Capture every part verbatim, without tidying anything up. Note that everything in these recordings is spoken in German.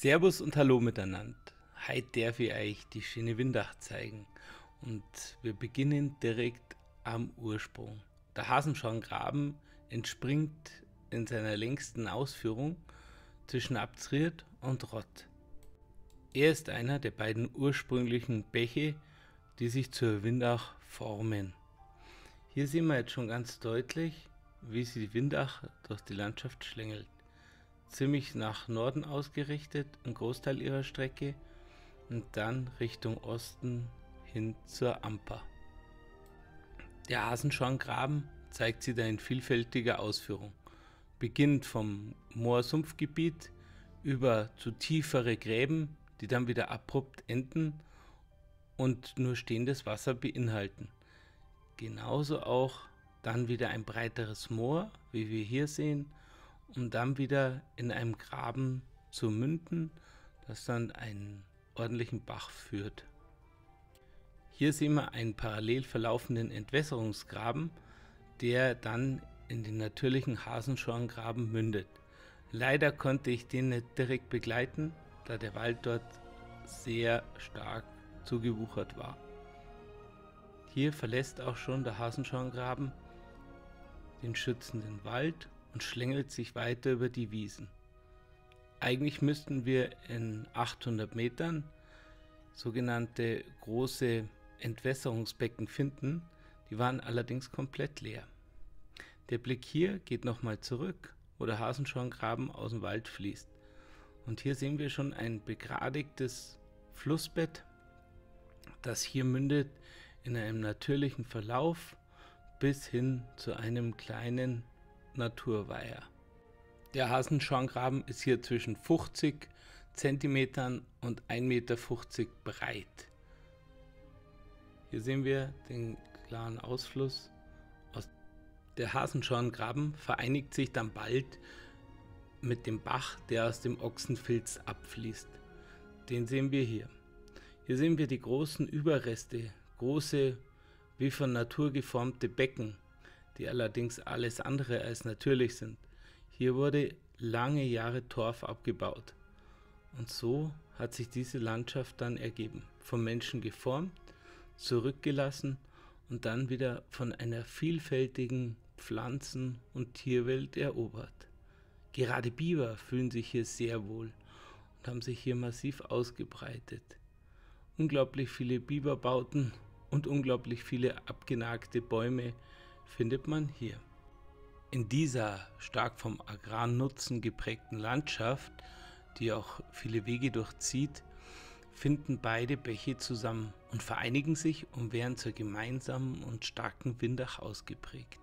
Servus und Hallo miteinander. Heute darf ich euch die schöne Windach zeigen und wir beginnen direkt am Ursprung. Der Hasenschorngraben entspringt in seiner längsten Ausführung zwischen Abtsried und Rott. Er ist einer der beiden ursprünglichen Bäche, die sich zur Windach formen. Hier sehen wir jetzt schon ganz deutlich, wie sich die Windach durch die Landschaft schlängelt. Ziemlich nach Norden ausgerichtet, ein Großteil ihrer Strecke, und dann Richtung Osten hin zur Amper. Der Hasenschorngraben zeigt sich da in vielfältiger Ausführung. Beginnt vom Moorsumpfgebiet über zu tiefere Gräben, die dann wieder abrupt enden und nur stehendes Wasser beinhalten. Genauso auch dann wieder ein breiteres Moor, wie wir hier sehen, um dann wieder in einem Graben zu münden, das dann einen ordentlichen Bach führt. Hier sehen wir einen parallel verlaufenden Entwässerungsgraben, der dann in den natürlichen Hasenschorngraben mündet. Leider konnte ich den nicht direkt begleiten, da der Wald dort sehr stark zugewuchert war. Hier verlässt auch schon der Hasenschorngraben den schützenden Wald und schlängelt sich weiter über die Wiesen. Eigentlich müssten wir in achthundert Metern sogenannte große Entwässerungsbecken finden, die waren allerdings komplett leer. Der Blick hier geht nochmal zurück, wo der Hasenschorngraben aus dem Wald fließt. Und hier sehen wir schon ein begradigtes Flussbett, das hier mündet in einem natürlichen Verlauf bis hin zu einem kleinen Naturweiher. Der Hasenschorngraben ist hier zwischen fünfzig Zentimetern und ein Meter fünfzig breit. Hier sehen wir den klaren Ausfluss. Der Hasenschorngraben vereinigt sich dann bald mit dem Bach, der aus dem Ochsenfilz abfließt. Den sehen wir hier. Hier sehen wir die großen Überreste, große wie von Natur geformte Becken, die allerdings alles andere als natürlich sind. Hier wurde lange Jahre Torf abgebaut. Und so hat sich diese Landschaft dann ergeben, vom Menschen geformt, zurückgelassen und dann wieder von einer vielfältigen Pflanzen- und Tierwelt erobert. Gerade Biber fühlen sich hier sehr wohl und haben sich hier massiv ausgebreitet. Unglaublich viele Biberbauten und unglaublich viele abgenagte Bäume findet man hier. In dieser stark vom Agrarnutzen geprägten Landschaft, die auch viele Wege durchzieht, finden beide Bäche zusammen und vereinigen sich und werden zur gemeinsamen und starken Windach ausgeprägt.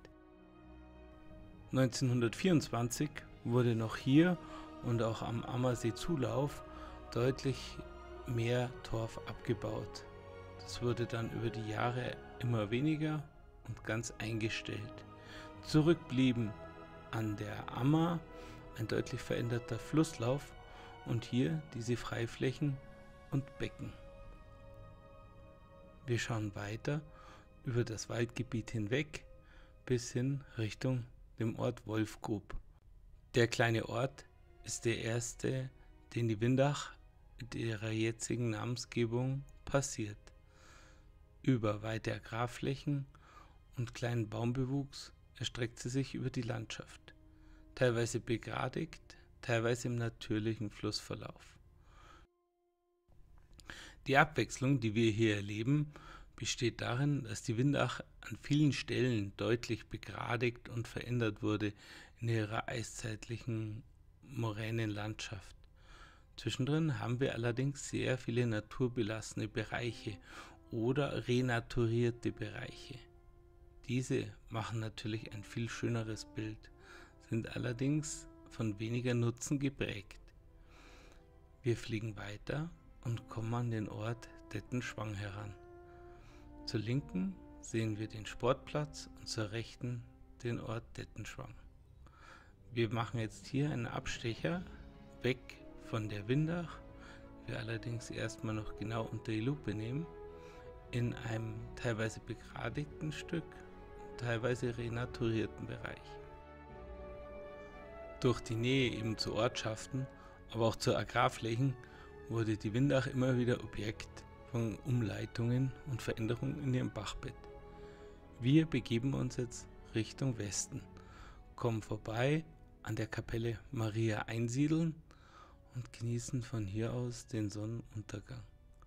neunzehnhundertvierundzwanzig wurde noch hier und auch am Ammersee-Zulauf deutlich mehr Torf abgebaut. Das wurde dann über die Jahre immer weniger und ganz eingestellt. Zurück blieben an der Ammer ein deutlich veränderter Flusslauf und hier diese Freiflächen und Becken. Wir schauen weiter über das Waldgebiet hinweg bis hin Richtung dem Ort Wolfgrub. Der kleine Ort ist der erste, den die Windach mit ihrer jetzigen Namensgebung passiert. Über weite Agrarflächen und kleinen Baumbewuchs erstreckt sie sich über die Landschaft, teilweise begradigt, teilweise im natürlichen Flussverlauf. Die Abwechslung, die wir hier erleben, besteht darin, dass die Windach an vielen Stellen deutlich begradigt und verändert wurde in ihrer eiszeitlichen Moränenlandschaft. Zwischendrin haben wir allerdings sehr viele naturbelassene Bereiche oder renaturierte Bereiche. Diese machen natürlich ein viel schöneres Bild, sind allerdings von weniger Nutzen geprägt. Wir fliegen weiter und kommen an den Ort Dettenschwang heran. Zur linken sehen wir den Sportplatz und zur rechten den Ort Dettenschwang. Wir machen jetzt hier einen Abstecher weg von der Windach, wir allerdings erstmal noch genau unter die Lupe nehmen, in einem teilweise begradigten Stück, teilweise renaturierten Bereich. Durch die Nähe eben zu Ortschaften aber auch zu Agrarflächen wurde die Windach immer wieder Objekt von Umleitungen und Veränderungen in ihrem Bachbett. Wir begeben uns jetzt Richtung Westen, kommen vorbei an der Kapelle Maria Einsiedeln und genießen von hier aus den Sonnenuntergang.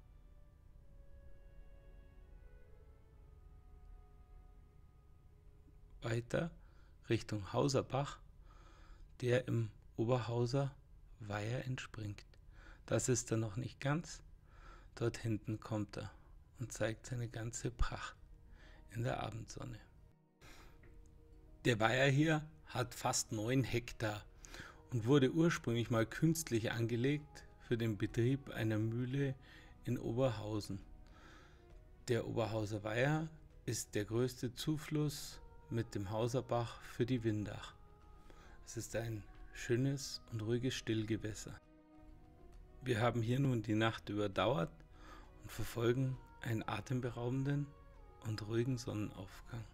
Weiter Richtung Hauserbach, der im Oberhauser Weiher entspringt. Das ist er noch nicht ganz. Dort hinten kommt er und zeigt seine ganze Pracht in der Abendsonne. Der Weiher hier hat fast neun Hektar und wurde ursprünglich mal künstlich angelegt für den Betrieb einer Mühle in Oberhausen. Der Oberhauser Weiher ist der größte Zufluss mit dem Hauserbach für die Windach. Es ist ein schönes und ruhiges Stillgewässer. Wir haben hier nun die Nacht überdauert und verfolgen einen atemberaubenden und ruhigen Sonnenaufgang.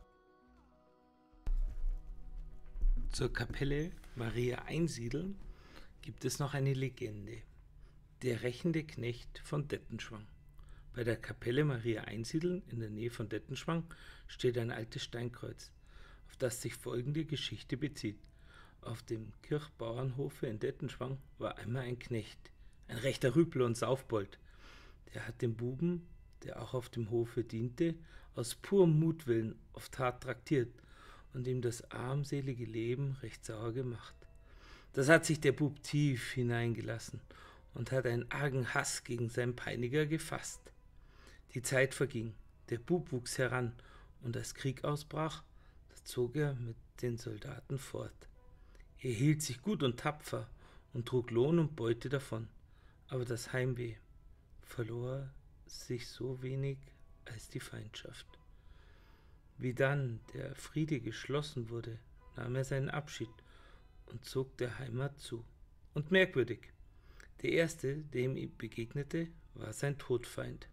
Zur Kapelle Maria Einsiedeln gibt es noch eine Legende. Der rächende Knecht von Dettenschwang. Bei der Kapelle Maria Einsiedeln in der Nähe von Dettenschwang steht ein altes Steinkreuz, auf das sich folgende Geschichte bezieht. Auf dem Kirchbauernhofe in Dettenschwang war einmal ein Knecht, ein rechter Rüpel und Saufbold. Der hat den Buben, der auch auf dem Hofe diente, aus purem Mutwillen oft hart traktiert und ihm das armselige Leben recht sauer gemacht. Das hat sich der Bub tief hineingelassen und hat einen argen Hass gegen seinen Peiniger gefasst. Die Zeit verging, der Bub wuchs heran und als Krieg ausbrach, da zog er mit den Soldaten fort. Er hielt sich gut und tapfer und trug Lohn und Beute davon, aber das Heimweh verlor sich so wenig als die Feindschaft. Wie dann der Friede geschlossen wurde, nahm er seinen Abschied und zog der Heimat zu. Und merkwürdig, der erste, dem ihm begegnete, war sein Todfeind.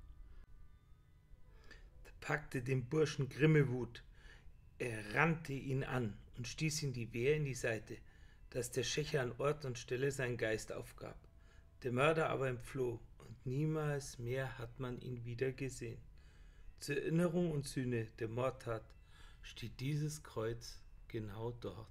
Da packte den Burschen Grimmewut. Er rannte ihn an und stieß ihm die Wehr in die Seite, dass der Schächer an Ort und Stelle seinen Geist aufgab. Der Mörder aber entfloh, und niemals mehr hat man ihn wieder gesehen. Zur Erinnerung und Sühne der Mordtat steht dieses Kreuz genau dort.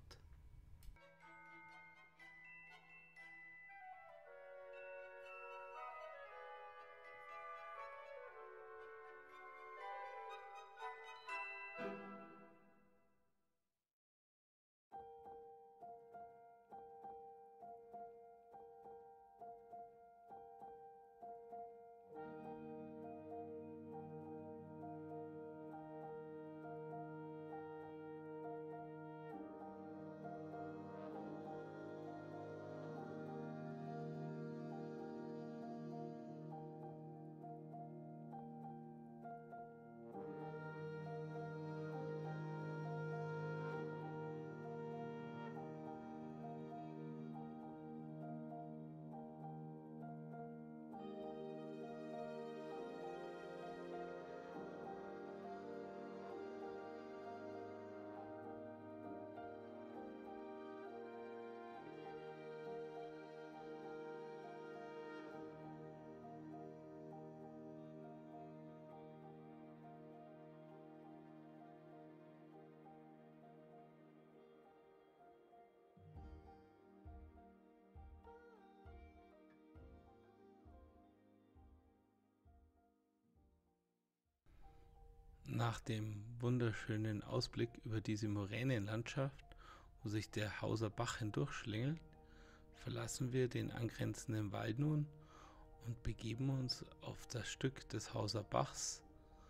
Nach dem wunderschönen Ausblick über diese Moränenlandschaft, wo sich der Hauser Bach hindurchschlängelt, verlassen wir den angrenzenden Wald nun und begeben uns auf das Stück des Hauser Bachs,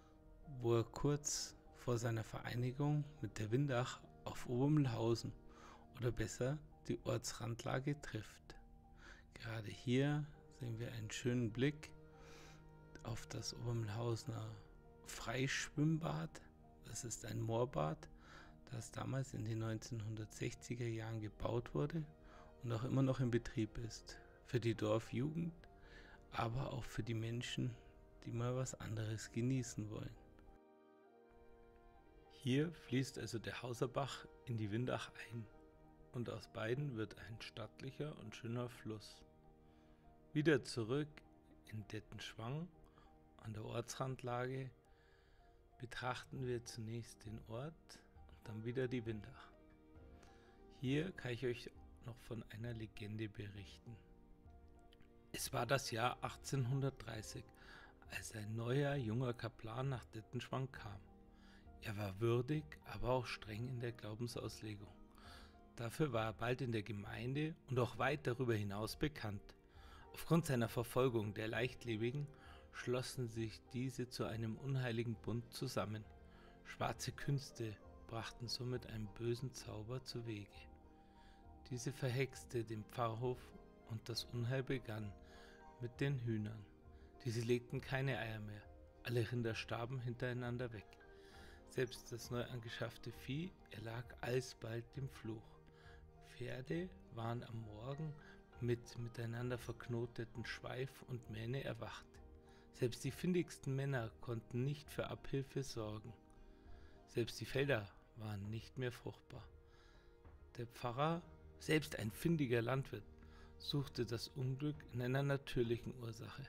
wo er kurz vor seiner Vereinigung mit der Windach auf Obermühlhausen oder besser die Ortsrandlage trifft. Gerade hier sehen wir einen schönen Blick auf das Obermühlhausener Freischwimmbad. Das ist ein Moorbad, das damals in den neunzehnhundertsechziger Jahren gebaut wurde und auch immer noch in Betrieb ist. Für die Dorfjugend, aber auch für die Menschen, die mal was anderes genießen wollen. Hier fließt also der Hauserbach in die Windach ein und aus beiden wird ein stattlicher und schöner Fluss. Wieder zurück in Dettenschwang an der Ortsrandlage betrachten wir zunächst den Ort und dann wieder die Windach. Hier kann ich euch noch von einer Legende berichten. Es war das Jahr achtzehnhundertdreißig, als ein neuer junger Kaplan nach Dettenschwang kam. Er war würdig, aber auch streng in der Glaubensauslegung. Dafür war er bald in der Gemeinde und auch weit darüber hinaus bekannt. Aufgrund seiner Verfolgung der Leichtlebigen schlossen sich diese zu einem unheiligen Bund zusammen. Schwarze Künste brachten somit einen bösen Zauber zuwege. Diese verhexte den Pfarrhof und das Unheil begann mit den Hühnern. Diese legten keine Eier mehr, alle Rinder starben hintereinander weg. Selbst das neu angeschaffte Vieh erlag alsbald dem Fluch. Pferde waren am Morgen mit miteinander verknoteten Schweif und Mähne erwacht. Selbst die findigsten Männer konnten nicht für Abhilfe sorgen. Selbst die Felder waren nicht mehr fruchtbar. Der Pfarrer, selbst ein findiger Landwirt, suchte das Unglück in einer natürlichen Ursache.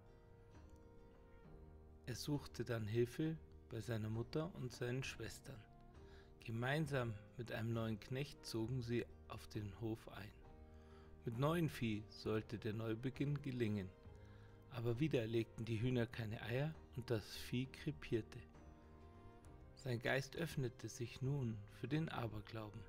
Er suchte dann Hilfe bei seiner Mutter und seinen Schwestern. Gemeinsam mit einem neuen Knecht zogen sie auf den Hof ein. Mit neuem Vieh sollte der Neubeginn gelingen, aber wieder legten die Hühner keine Eier und das Vieh krepierte. Sein Geist öffnete sich nun für den Aberglauben.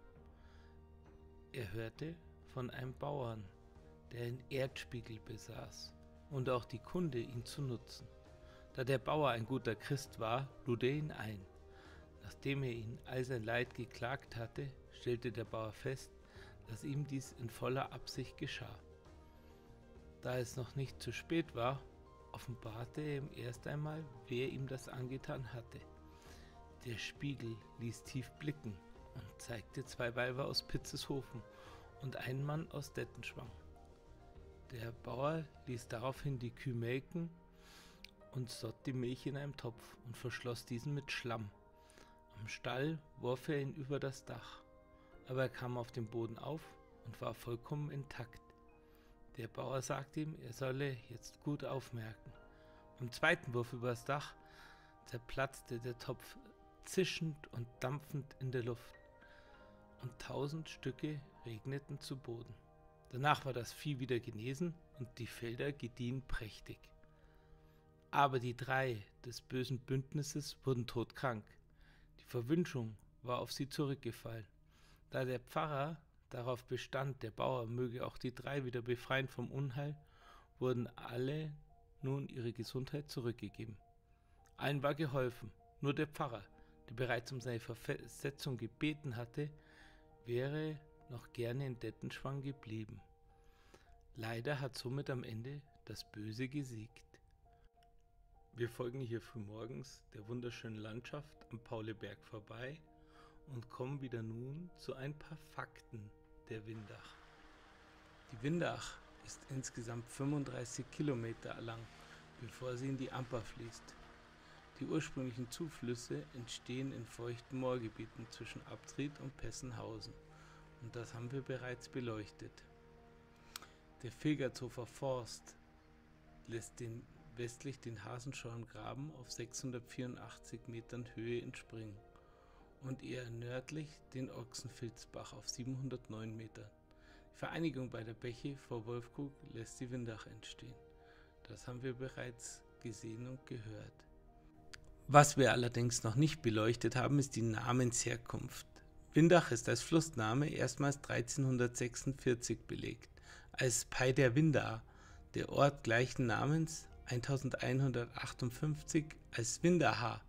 Er hörte von einem Bauern, der einen Erdspiegel besaß und auch die Kunde, ihn zu nutzen. Da der Bauer ein guter Christ war, lud er ihn ein. Nachdem er ihn all sein Leid geklagt hatte, stellte der Bauer fest, dass ihm dies in voller Absicht geschah. Da es noch nicht zu spät war, offenbarte er ihm erst einmal, wer ihm das angetan hatte. Der Spiegel ließ tief blicken und zeigte zwei Weiber aus Pitzeshofen und einen Mann aus Dettenschwang. Der Bauer ließ daraufhin die Kühe melken und sott die Milch in einem Topf und verschloss diesen mit Schlamm. Am Stall warf er ihn über das Dach, aber er kam auf den Boden auf und war vollkommen intakt. Der Bauer sagte ihm, er solle jetzt gut aufmerken. Beim zweiten Wurf über das Dach zerplatzte der Topf zischend und dampfend in der Luft und tausend Stücke regneten zu Boden. Danach war das Vieh wieder genesen und die Felder gediehen prächtig. Aber die drei des bösen Bündnisses wurden todkrank. Die Verwünschung war auf sie zurückgefallen. Da der Pfarrer darauf bestand, der Bauer möge auch die drei wieder befreien vom Unheil, wurden alle nun ihre Gesundheit zurückgegeben. Allen war geholfen, nur der Pfarrer, der bereits um seine Versetzung gebeten hatte, wäre noch gerne in Dettenschwang geblieben. Leider hat somit am Ende das Böse gesiegt. Wir folgen hier frühmorgens der wunderschönen Landschaft am Pauliberg vorbei und kommen wieder nun zu ein paar Fakten der Windach. Die Windach ist insgesamt fünfunddreißig Kilometer lang, bevor sie in die Amper fließt. Die ursprünglichen Zuflüsse entstehen in feuchten Moorgebieten zwischen Abtried und Pessenhausen und das haben wir bereits beleuchtet. Der Vilgertshofer Forst lässt den westlich den Hasenschorngraben auf sechshundertvierundachtzig Metern Höhe entspringen und eher nördlich den Ochsenfilzbach auf siebenhundertneun Metern. Die Vereinigung beider Bäche vor Wolfkrug lässt die Windach entstehen. Das haben wir bereits gesehen und gehört. Was wir allerdings noch nicht beleuchtet haben, ist die Namensherkunft. Windach ist als Flussname erstmals dreizehnhundertsechsundvierzig belegt, als Pei der Windaer, der Ort gleichen Namens elfhundertachtundfünfzig als Windaha.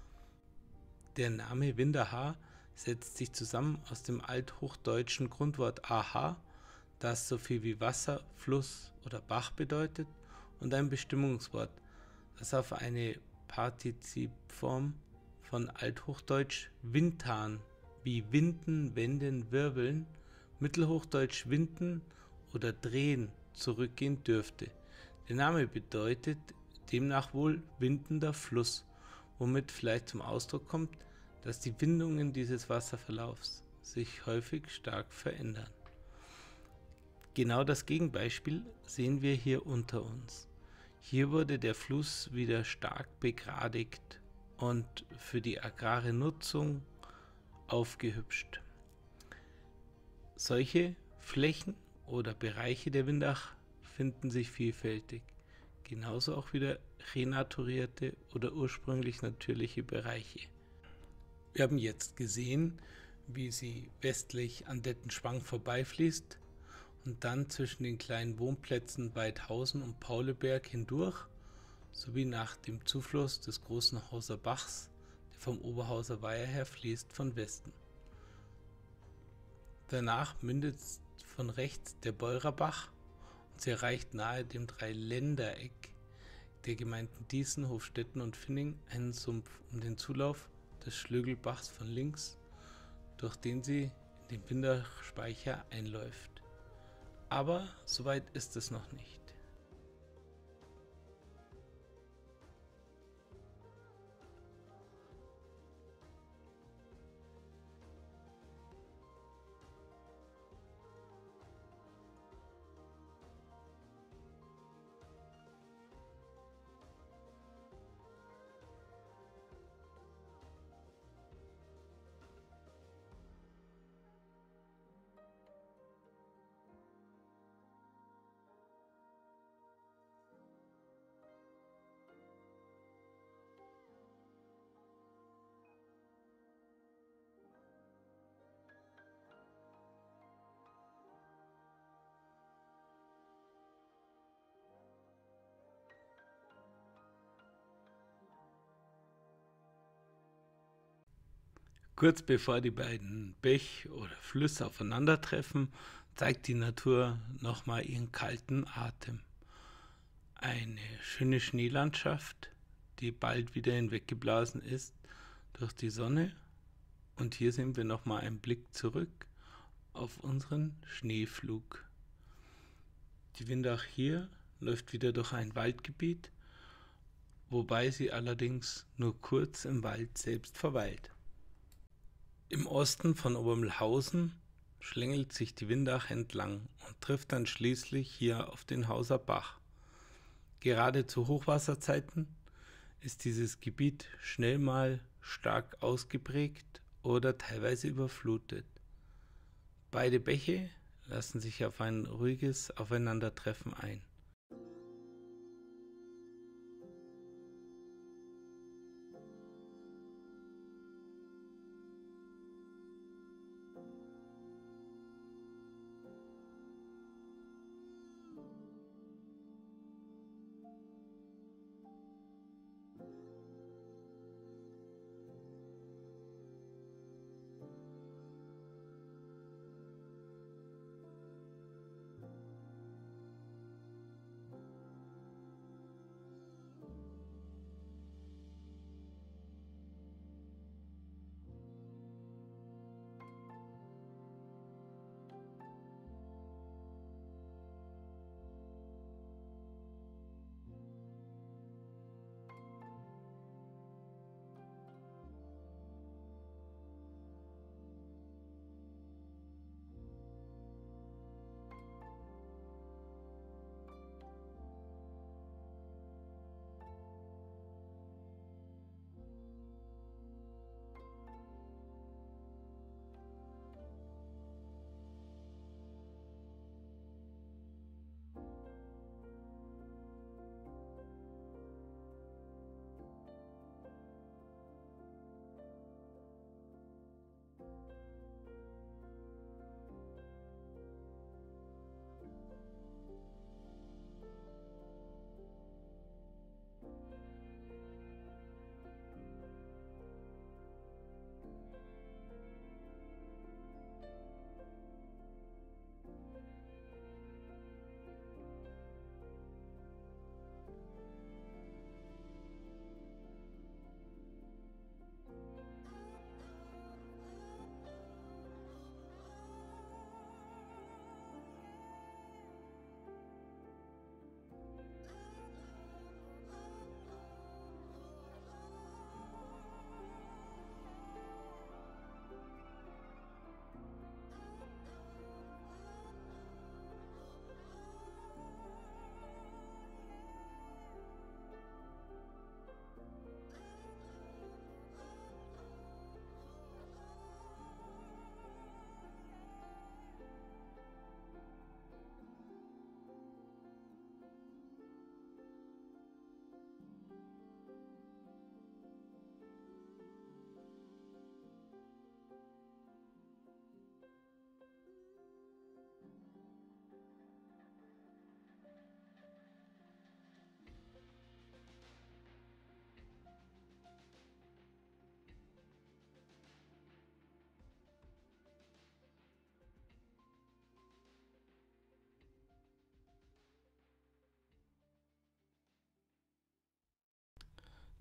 Der Name Windaha setzt sich zusammen aus dem althochdeutschen Grundwort aha, das so viel wie Wasser, Fluss oder Bach bedeutet, und ein Bestimmungswort, das auf eine Partizipform von althochdeutsch Windtan wie winden, wenden, wirbeln, mittelhochdeutsch winden oder drehen zurückgehen dürfte. Der Name bedeutet demnach wohl windender Fluss, womit vielleicht zum Ausdruck kommt, dass die Windungen dieses Wasserverlaufs sich häufig stark verändern. Genau das Gegenbeispiel sehen wir hier unter uns. Hier wurde der Fluss wieder stark begradigt und für die agrare Nutzung aufgehübscht. Solche Flächen oder Bereiche der Windach finden sich vielfältig, genauso auch wieder renaturierte oder ursprünglich natürliche Bereiche. Wir haben jetzt gesehen, wie sie westlich an Dettenschwang vorbeifließt und dann zwischen den kleinen Wohnplätzen Weidhausen und Pauleberg hindurch, sowie nach dem Zufluss des großen Hauser Bachs, der vom Oberhauser Weiher her fließt, von Westen. Danach mündet von rechts der Beurer Bach und sie erreicht nahe dem Dreiländereck der Gemeinden Dießen, Hofstetten und Finning einen Sumpf um den Zulauf des Schlögelbachs von links, durch den sie in den Windachspeicher einläuft. Aber soweit ist es noch nicht. Kurz bevor die beiden Bäche oder Flüsse aufeinandertreffen, zeigt die Natur nochmal ihren kalten Atem. Eine schöne Schneelandschaft, die bald wieder hinweggeblasen ist durch die Sonne. Und hier sehen wir nochmal einen Blick zurück auf unseren Schneeflug. Die Windach hier läuft wieder durch ein Waldgebiet, wobei sie allerdings nur kurz im Wald selbst verweilt. Im Osten von Obermühlhausen schlängelt sich die Windach entlang und trifft dann schließlich hier auf den Hauser Bach. Gerade zu Hochwasserzeiten ist dieses Gebiet schnell mal stark ausgeprägt oder teilweise überflutet. Beide Bäche lassen sich auf ein ruhiges Aufeinandertreffen ein.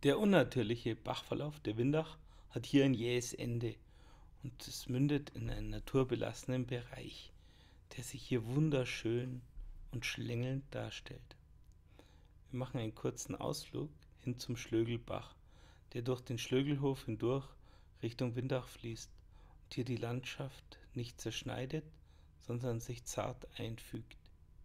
Der unnatürliche Bachverlauf der Windach hat hier ein jähes Ende und es mündet in einen naturbelassenen Bereich, der sich hier wunderschön und schlängelnd darstellt. Wir machen einen kurzen Ausflug hin zum Schlögelbach, der durch den Schlögelhof hindurch Richtung Windach fließt und hier die Landschaft nicht zerschneidet, sondern sich zart einfügt.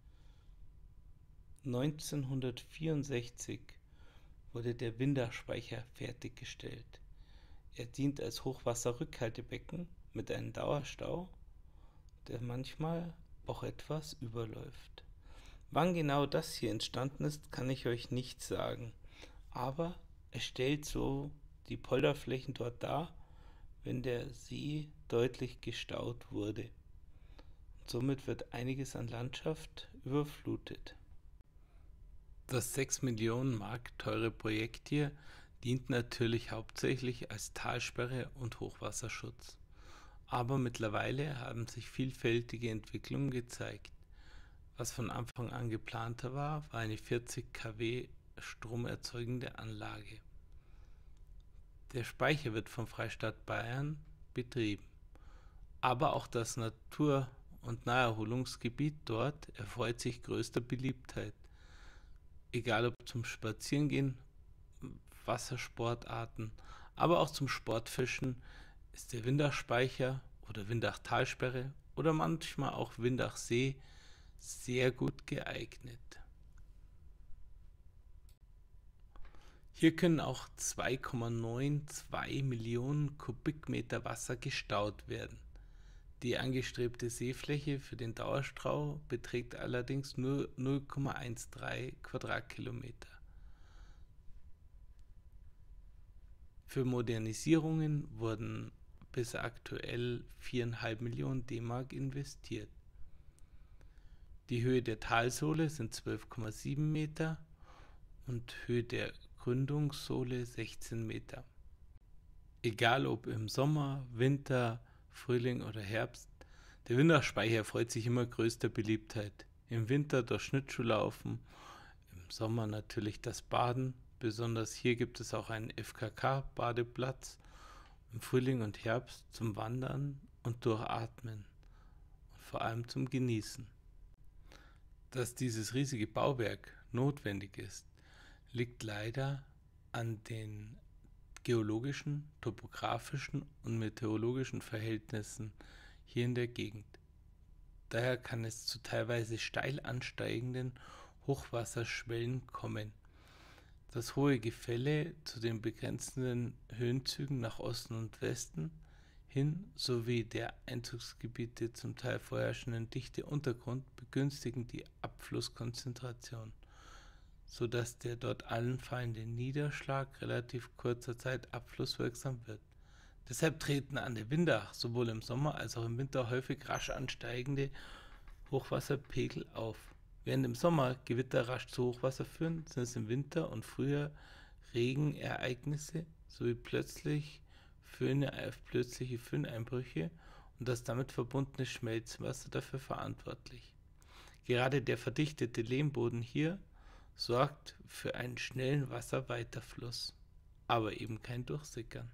neunzehnhundertvierundsechzig wurde der Windachspeicher fertiggestellt. Er dient als Hochwasserrückhaltebecken mit einem Dauerstau, der manchmal auch etwas überläuft. Wann genau das hier entstanden ist, kann ich euch nicht sagen, aber es stellt so die Polderflächen dort dar, wenn der See deutlich gestaut wurde. Und somit wird einiges an Landschaft überflutet. Das sechs Millionen Mark teure Projekt hier dient natürlich hauptsächlich als Talsperre und Hochwasserschutz. Aber mittlerweile haben sich vielfältige Entwicklungen gezeigt. Was von Anfang an geplanter war, war eine vierzig Kilowatt stromerzeugende Anlage. Der Speicher wird vom Freistaat Bayern betrieben. Aber auch das Natur- und Naherholungsgebiet dort erfreut sich größter Beliebtheit. Egal ob zum Spazierengehen, Wassersportarten, aber auch zum Sportfischen ist der Windachspeicher oder Windachtalsperre oder manchmal auch Windachsee sehr gut geeignet. Hier können auch zwei Komma zweiundneunzig Millionen Kubikmeter Wasser gestaut werden. Die angestrebte Seefläche für den Dauerstau beträgt allerdings nur null Komma dreizehn Quadratkilometer. Für Modernisierungen wurden bis aktuell vier Komma fünf Millionen D-Mark investiert. Die Höhe der Talsohle sind zwölf Komma sieben Meter und Höhe der Gründungssohle sechzehn Meter. Egal ob im Sommer, Winter, Frühling oder Herbst, der Windachspeicher erfreut sich immer größter Beliebtheit. Im Winter das Schlittschuhlaufen, im Sommer natürlich das Baden, besonders hier gibt es auch einen F K K-Badeplatz, im Frühling und Herbst zum Wandern und Durchatmen und vor allem zum Genießen. Dass dieses riesige Bauwerk notwendig ist, liegt leider an den geologischen, topografischen und meteorologischen Verhältnissen hier in der Gegend. Daher kann es zu teilweise steil ansteigenden Hochwasserschwellen kommen. Das hohe Gefälle zu den begrenzenden Höhenzügen nach Osten und Westen hin sowie der Einzugsgebiete zum Teil vorherrschenden dichte Untergrund begünstigen die Abflusskonzentration, sodass der dort anfallende Niederschlag relativ kurzer Zeit abflusswirksam wird. Deshalb treten an der Windach sowohl im Sommer als auch im Winter häufig rasch ansteigende Hochwasserpegel auf. Während im Sommer Gewitter rasch zu Hochwasser führen, sind es im Winter und Frühjahr Regenereignisse sowie plötzlich Föhne, plötzliche Föhneinbrüche und das damit verbundene Schmelzwasser dafür verantwortlich. Gerade der verdichtete Lehmboden hier sorgt für einen schnellen Wasserweiterfluss, aber eben kein Durchsickern.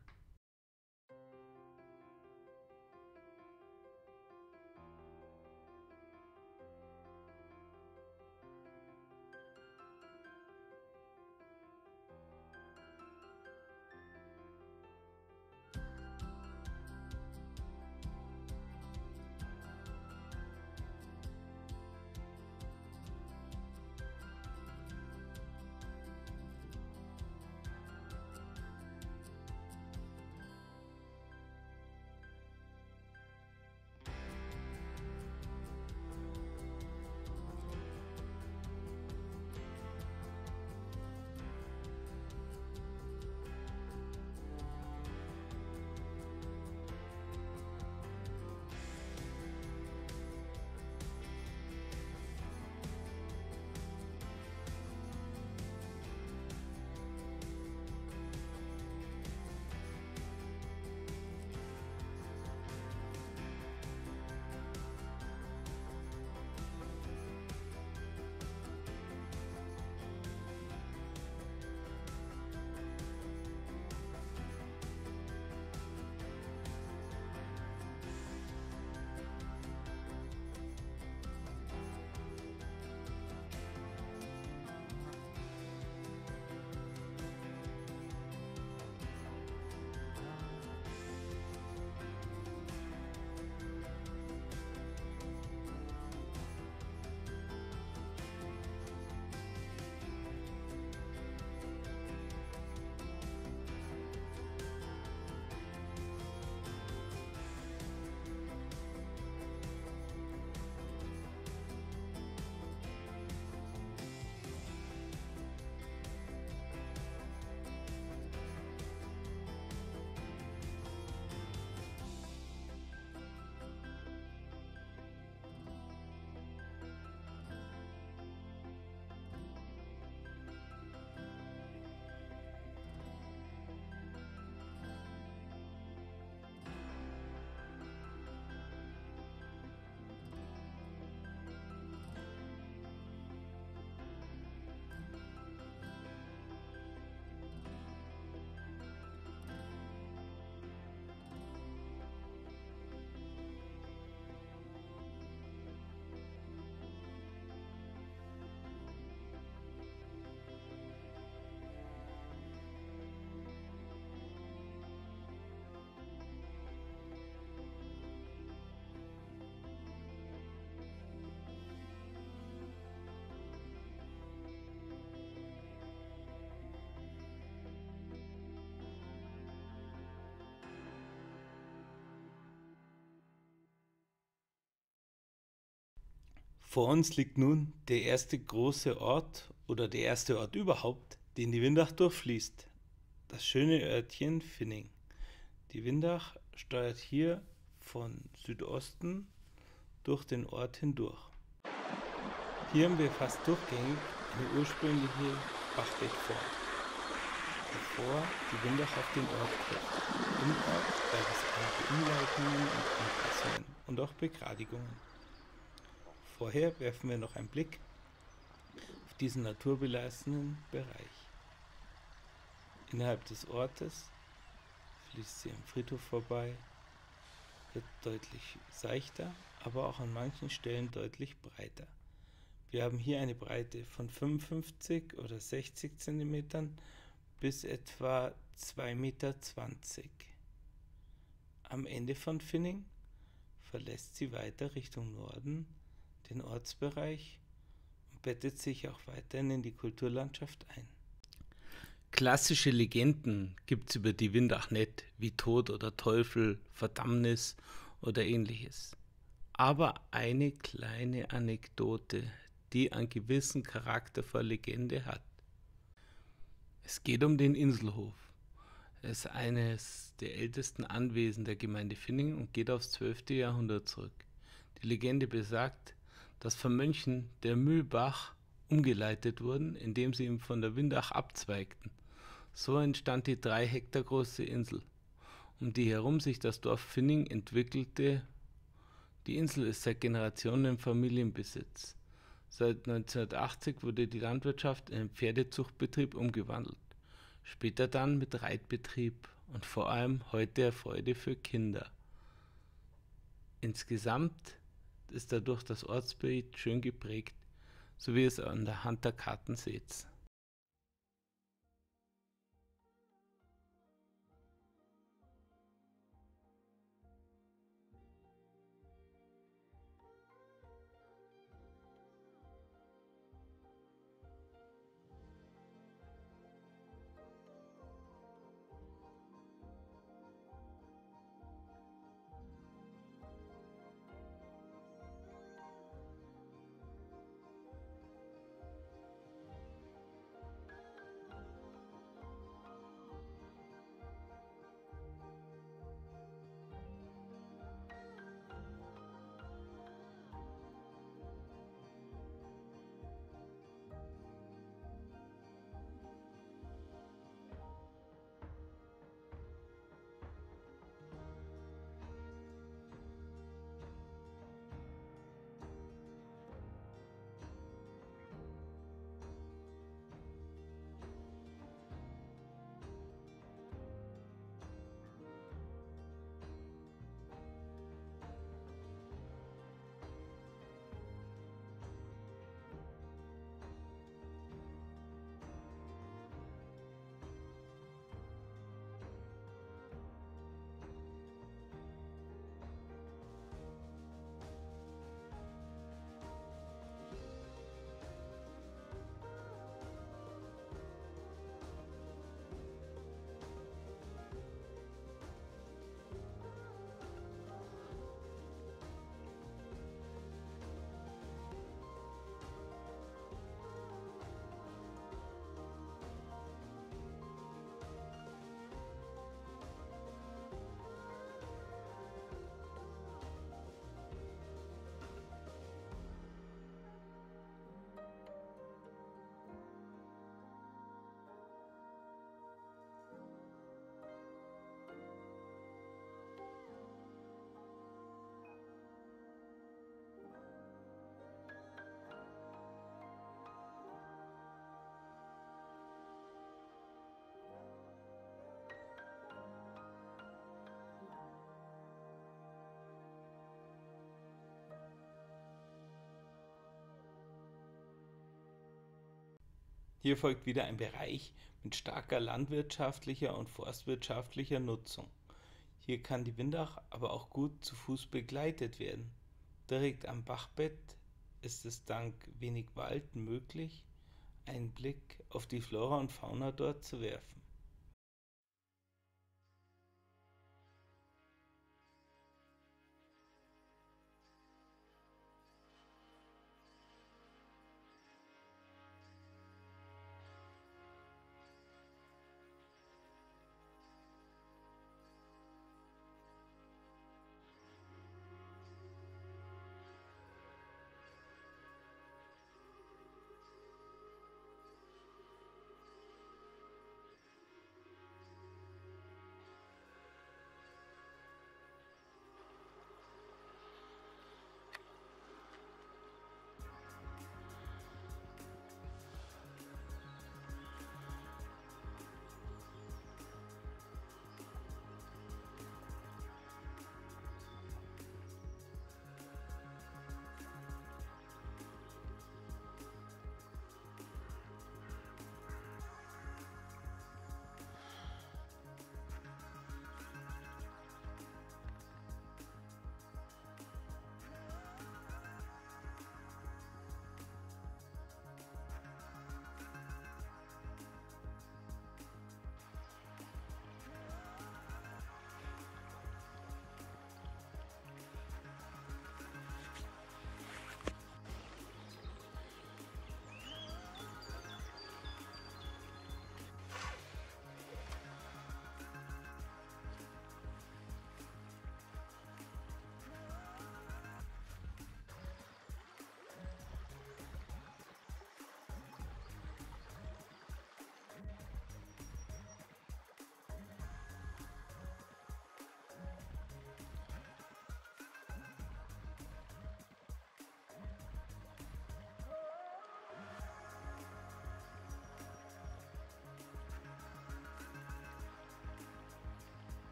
Vor uns liegt nun der erste große Ort oder der erste Ort überhaupt, den die Windach durchfließt. Das schöne Örtchen Finning. Die Windach steuert hier von Südosten durch den Ort hindurch. Hier haben wir fast durchgängig eine ursprüngliche Bachbettform, bevor die Windach auf den Ort trifft. Im Ort gab es einige Umleitungen und Anpassungen und auch Begradigungen. Vorher werfen wir noch einen Blick auf diesen naturbelassenen Bereich. Innerhalb des Ortes fließt sie am Friedhof vorbei, wird deutlich seichter, aber auch an manchen Stellen deutlich breiter. Wir haben hier eine Breite von fünfundfünfzig oder sechzig Zentimetern bis etwa zwei Meter zwanzig. Am Ende von Finning verlässt sie weiter Richtung Norden den Ortsbereich und bettet sich auch weiterhin in die Kulturlandschaft ein. Klassische Legenden gibt es über die Windach nicht, wie Tod oder Teufel, Verdammnis oder ähnliches. Aber eine kleine Anekdote, die einen gewissen Charakter vor Legende hat. Es geht um den Inselhof. Es ist eines der ältesten Anwesen der Gemeinde Finning und geht aufs zwölfte Jahrhundert zurück. Die Legende besagt, dass von Mönchen der Mühlbach umgeleitet wurden, indem sie ihn von der Windach abzweigten. So entstand die drei Hektar große Insel, um die herum sich das Dorf Finning entwickelte. Die Insel ist seit Generationen im Familienbesitz. Seit neunzehnhundertachtzig wurde die Landwirtschaft in einen Pferdezuchtbetrieb umgewandelt, später dann mit Reitbetrieb und vor allem heute eine Freude für Kinder. Insgesamt ist dadurch das Ortsbild schön geprägt, so wie ihr es an der Hand der Karten seht. Hier folgt wieder ein Bereich mit starker landwirtschaftlicher und forstwirtschaftlicher Nutzung. Hier kann die Windach aber auch gut zu Fuß begleitet werden. Direkt am Bachbett ist es dank wenig Wald möglich, einen Blick auf die Flora und Fauna dort zu werfen.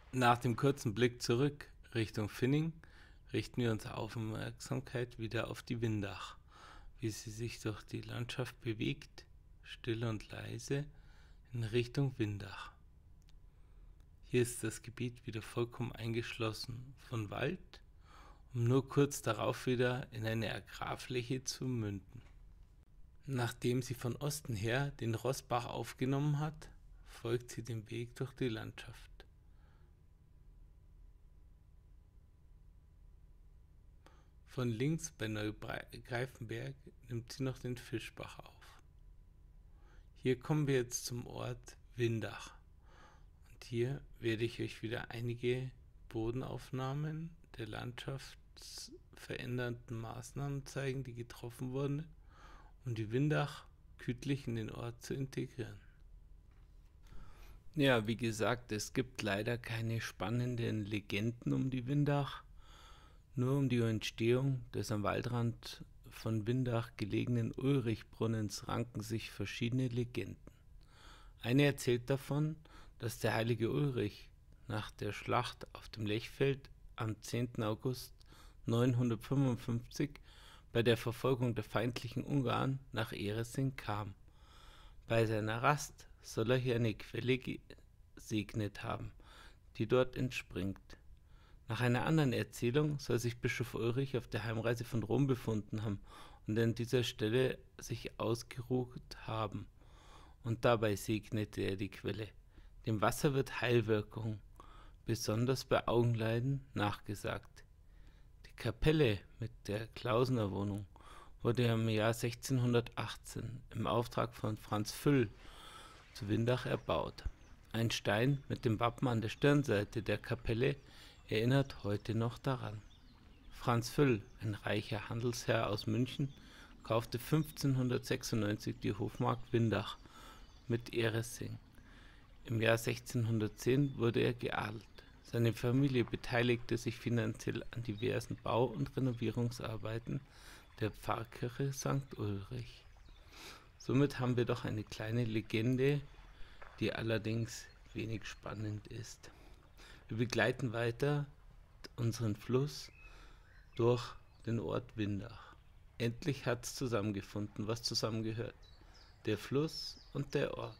Nach dem kurzen Blick zurück Richtung Finning richten wir unsere Aufmerksamkeit wieder auf die Windach, wie sie sich durch die Landschaft bewegt, still und leise, in Richtung Windach. Hier ist das Gebiet wieder vollkommen eingeschlossen von Wald, um nur kurz darauf wieder in eine Agrarfläche zu münden. Nachdem sie von Osten her den Rossbach aufgenommen hat, folgt sie dem Weg durch die Landschaft. Von links bei Neugreifenberg nimmt sie noch den Fischbach auf. Hier kommen wir jetzt zum Ort Windach. Und hier werde ich euch wieder einige Bodenaufnahmen der landschaftsverändernden Maßnahmen zeigen, die getroffen wurden, um die Windach gütlich in den Ort zu integrieren. Ja, wie gesagt, es gibt leider keine spannenden Legenden um die Windach. Nur um die Entstehung des am Waldrand von Windach gelegenen Ulrichbrunnens ranken sich verschiedene Legenden. Eine erzählt davon, dass der heilige Ulrich nach der Schlacht auf dem Lechfeld am zehnten August neunhundertfünfundfünfzig bei der Verfolgung der feindlichen Ungarn nach Eresing kam. Bei seiner Rast soll er hier eine Quelle gesegnet haben, die dort entspringt. Nach einer anderen Erzählung soll sich Bischof Ulrich auf der Heimreise von Rom befunden haben und an dieser Stelle sich ausgeruht haben. Und dabei segnete er die Quelle. Dem Wasser wird Heilwirkung, besonders bei Augenleiden, nachgesagt. Die Kapelle mit der Klausener Wohnung wurde im Jahr sechzehnhundertachtzehn im Auftrag von Franz Füll zu Windach erbaut. Ein Stein mit dem Wappen an der Stirnseite der Kapelle erinnert heute noch daran. Franz Füll, ein reicher Handelsherr aus München, kaufte fünfzehnhundertsechsundneunzig die Hofmark Windach mit Eresing. Im Jahr sechzehnhundertzehn wurde er geadelt. Seine Familie beteiligte sich finanziell an diversen Bau- und Renovierungsarbeiten der Pfarrkirche Sankt Ulrich. Somit haben wir doch eine kleine Legende, die allerdings wenig spannend ist. Wir begleiten weiter unseren Fluss durch den Ort Windach. Endlich hat es zusammengefunden, was zusammengehört. Der Fluss und der Ort.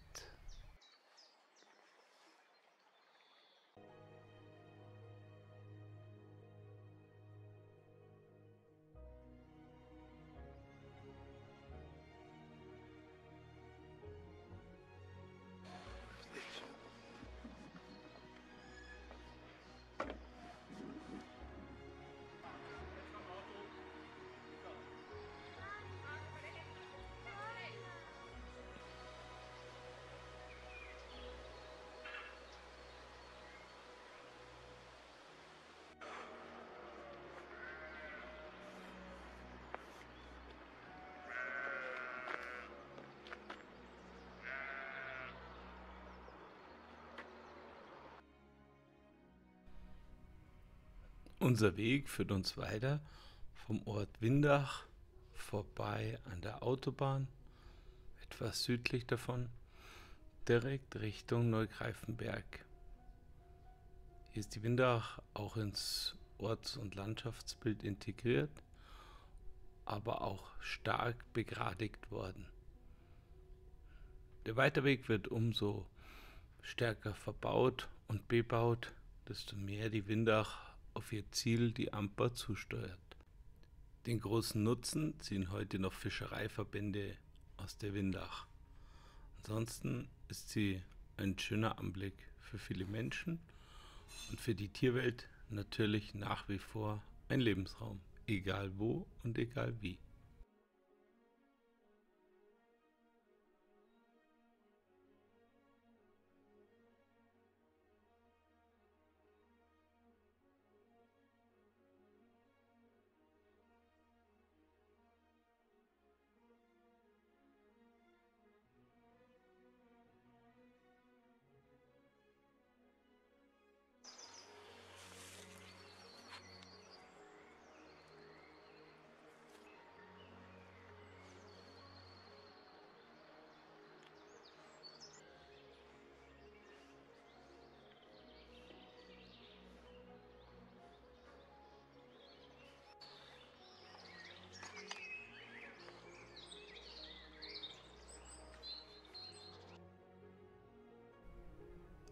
Unser Weg führt uns weiter vom Ort Windach vorbei an der Autobahn, etwas südlich davon, direkt Richtung Neugreifenberg. Hier ist die Windach auch ins Orts- und Landschaftsbild integriert, aber auch stark begradigt worden. Der Weiterweg wird umso stärker verbaut und bebaut, desto mehr die Windach auf ihr Ziel, die Amper, zusteuert. Den großen Nutzen ziehen heute noch Fischereiverbände aus der Windach. Ansonsten ist sie ein schöner Anblick für viele Menschen und für die Tierwelt natürlich nach wie vor ein Lebensraum, egal wo und egal wie.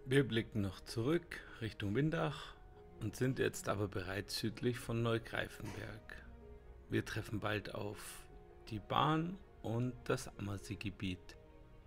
Wir blicken noch zurück Richtung Windach und sind jetzt aber bereits südlich von Neugreifenberg. Wir treffen bald auf die Bahn und das Ammersee-Gebiet.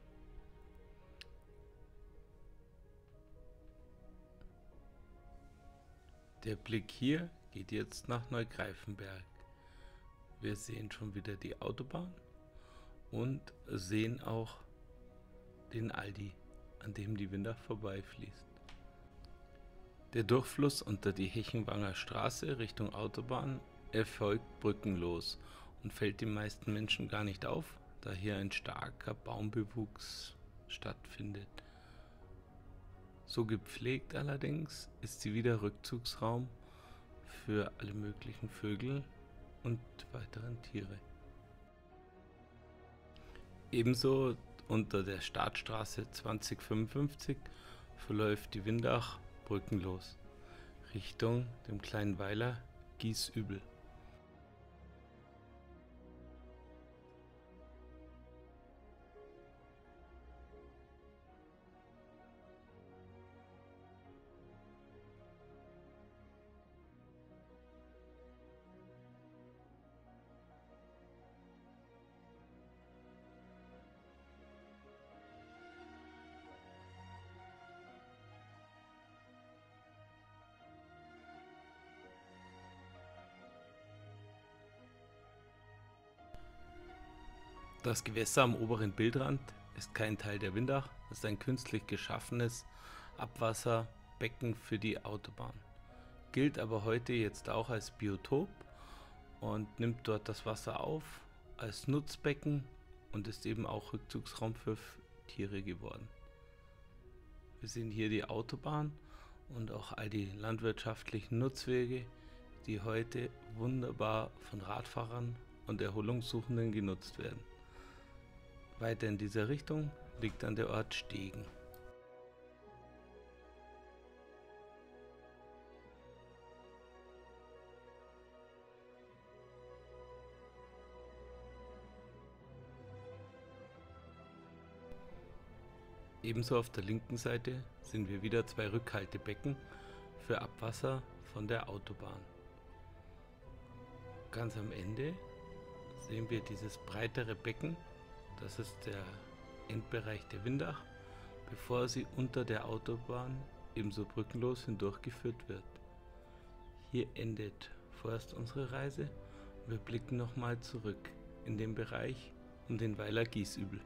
Der Blick hier geht jetzt nach Neugreifenberg. Wir sehen schon wieder die Autobahn und sehen auch den Aldi, an dem die Windach vorbeifließt. Der Durchfluss unter die Hechenwanger Straße Richtung Autobahn erfolgt brückenlos und fällt den meisten Menschen gar nicht auf, da hier ein starker Baumbewuchs stattfindet. So gepflegt allerdings ist sie wieder Rückzugsraum für alle möglichen Vögel und weiteren Tiere. Ebenso unter der Startstraße zwanzig fünfundfünfzig verläuft die Windach brückenlos Richtung dem kleinen Weiler Giesübel. Das Gewässer am oberen Bildrand ist kein Teil der Windach, es ist ein künstlich geschaffenes Abwasserbecken für die Autobahn. Gilt aber heute jetzt auch als Biotop und nimmt dort das Wasser auf als Nutzbecken und ist eben auch Rückzugsraum für Tiere geworden. Wir sehen hier die Autobahn und auch all die landwirtschaftlichen Nutzwege, die heute wunderbar von Radfahrern und Erholungssuchenden genutzt werden. Weiter in dieser Richtung liegt dann der Ort Stegen. Ebenso auf der linken Seite sehen wir wieder zwei Rückhaltebecken für Abwasser von der Autobahn. Ganz am Ende sehen wir dieses breitere Becken. Das ist der Endbereich der Windach, bevor sie unter der Autobahn ebenso brückenlos hindurchgeführt wird. Hier endet vorerst unsere Reise und wir blicken nochmal zurück in den Bereich um den Weiler Giesübel.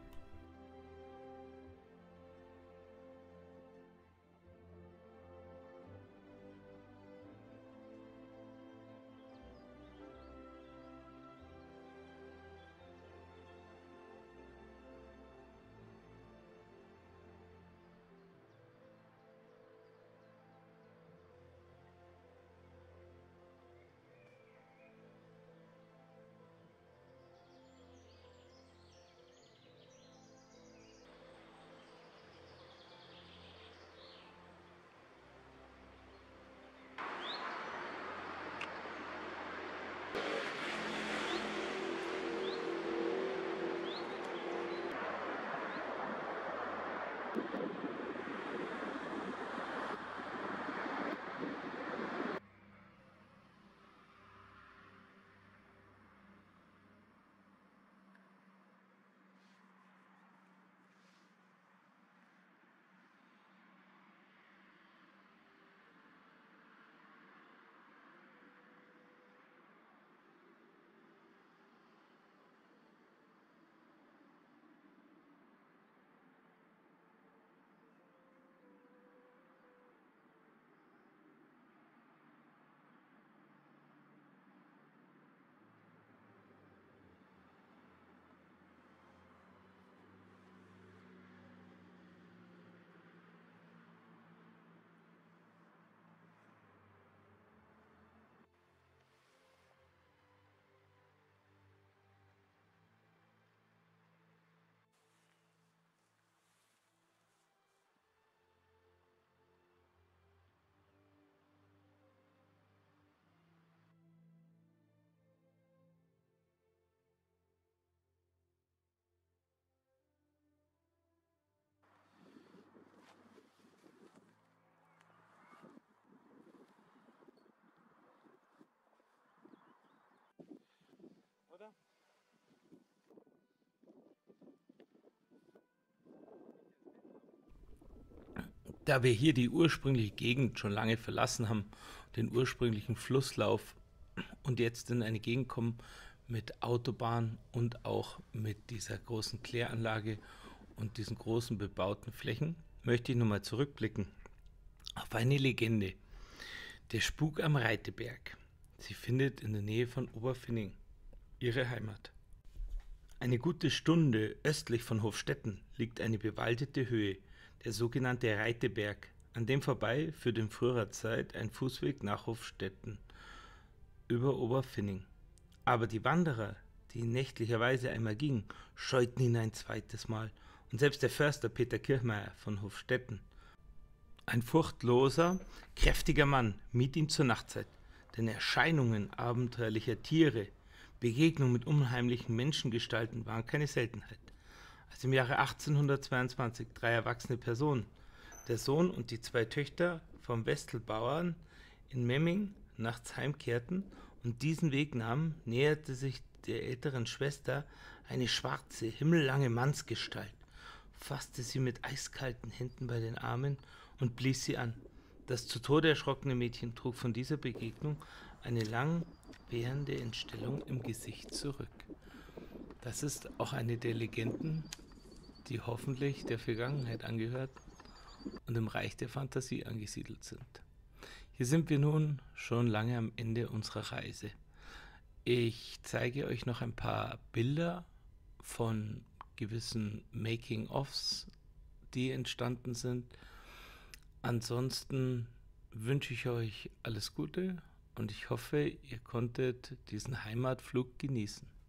Da wir hier die ursprüngliche Gegend schon lange verlassen haben, den ursprünglichen Flusslauf und jetzt in eine Gegend kommen mit Autobahn und auch mit dieser großen Kläranlage und diesen großen bebauten Flächen, möchte ich nochmal zurückblicken auf eine Legende. Der Spuk am Reiteberg. Sie findet in der Nähe von Oberfinning ihre Heimat. Eine gute Stunde östlich von Hofstetten liegt eine bewaldete Höhe, der sogenannte Reiteberg, an dem vorbei führt in früherer Zeit ein Fußweg nach Hofstetten über Oberfinning. Aber die Wanderer, die nächtlicherweise einmal gingen, scheuten ihn ein zweites Mal, und selbst der Förster Peter Kirchmeier von Hofstetten, ein furchtloser, kräftiger Mann, mied ihn zur Nachtzeit, denn Erscheinungen abenteuerlicher Tiere, Begegnungen mit unheimlichen Menschengestalten waren keine Seltenheit. Als im Jahre achtzehnhundertzweiundzwanzig drei erwachsene Personen, der Sohn und die zwei Töchter vom Westelbauern in Memming, nachts heimkehrten und diesen Weg nahmen, näherte sich der älteren Schwester eine schwarze, himmellange Mannsgestalt, fasste sie mit eiskalten Händen bei den Armen und blies sie an. Das zu Tode erschrockene Mädchen trug von dieser Begegnung eine lang währende Entstellung im Gesicht zurück. Das ist auch eine der Legenden, die hoffentlich der Vergangenheit angehört und im Reich der Fantasie angesiedelt sind. Hier sind wir nun schon lange am Ende unserer Reise. Ich zeige euch noch ein paar Bilder von gewissen Making-ofs, die entstanden sind. Ansonsten wünsche ich euch alles Gute und ich hoffe, ihr konntet diesen Heimatflug genießen.